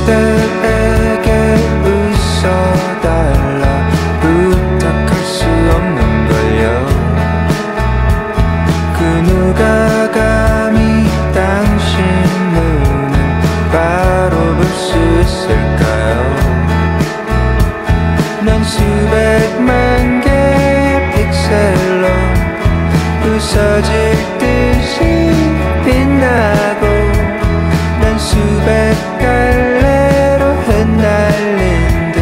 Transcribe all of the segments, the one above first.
그대에게 웃어달라 부탁할 수 없는걸요. 그 누가 감히 당신 눈을 바로 볼 수 있을까요? 난 수백만 개의 픽셀로 부서질 듯이 빛나고 난 수백 갈래로 흩날린 듯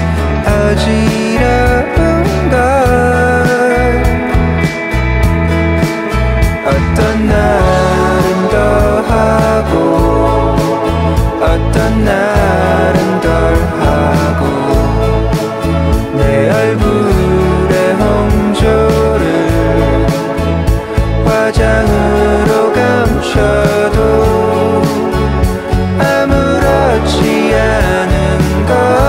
어지러운 걸. 어떤 날은 더 하고 어떤 날은 덜 하고 내 얼굴에 홍조를 화장으로 감춰도 아무렇지 않은 건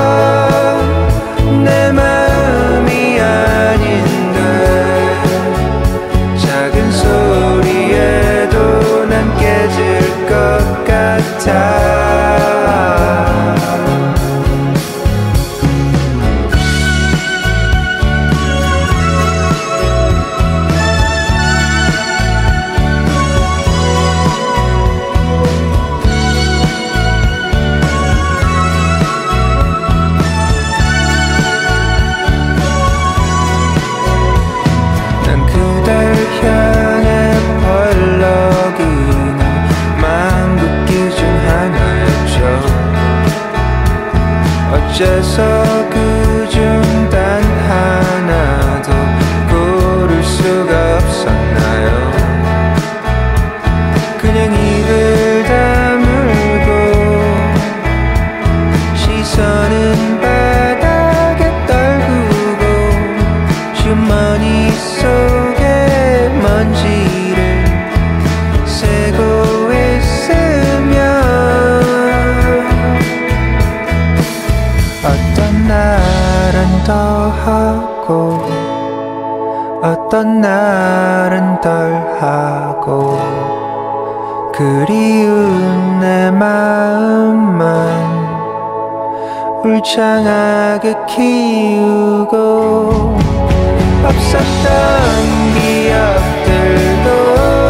내 마음이 아닌데 작은 소리에도 난 깨질 것 같아. 향해 펄럭이는 망국기 중 하나였죠. 어째서 그중 단 하나도 고를 수가 없었나요? 그냥 입을 다물고 시선은 바닥에 떨구고 주머니 속에 먼지를 세고 있으면 어떤 날은 더 하고 어떤 날은 덜 하고 그리운 내 마음만 울창하게 키우고 없었던 기억들도